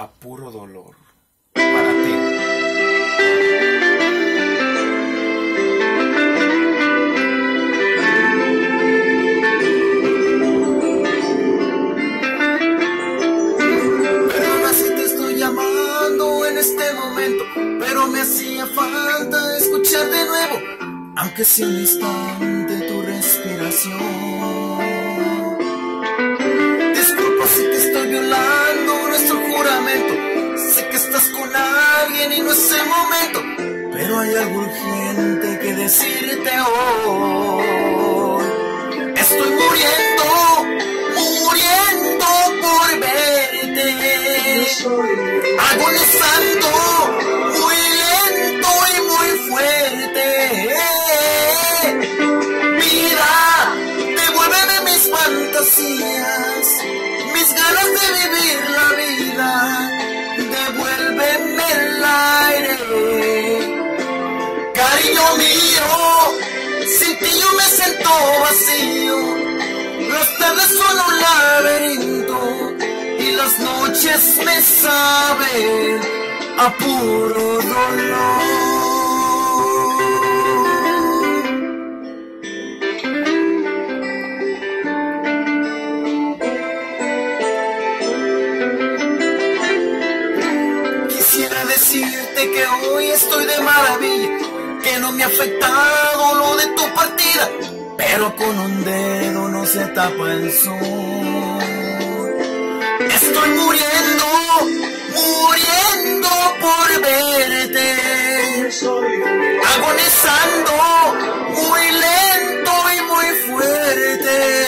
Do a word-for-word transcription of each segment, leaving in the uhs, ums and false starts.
a puro dolor. Para ti. Perdona si te estoy llamando en este momento, pero me hacía falta escuchar de nuevo, aunque sea un instante, tu respiración. Disculpa si te estoy violando nuestro juramento. Sé que estás con alguien y no es el momento, pero hay algo urgente que decirte hoy. Estoy muriendo, muriendo por verte, agonizando muy lento y muy fuerte. Vida, devuélveme mis fantasías, mis ganas de vivir la vida, devuélveme el aire. Cariño mío, sin ti yo me siento vacío. Las tardes son un laberinto y las noches me saben a puro dolor. Quisiera decirte que hoy estoy de maravilla, que no me ha afectado lo de tu partida, pero con un dedo no se tapa el sol. Estoy muriendo, muriendo por verte, agonizando muy lento y muy fuerte.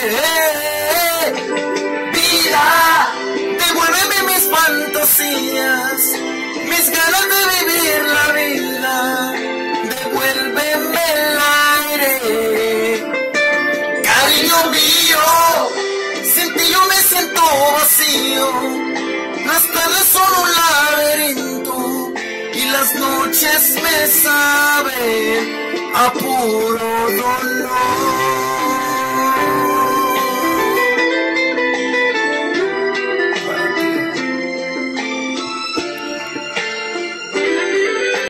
Vida, devuélveme mis fantasías, mis ganas de vivir la vida, devuélveme el aire. Cariño mío, sin ti yo me siento vacío. Las tardes son un laberinto y las noches me saben a puro dolor.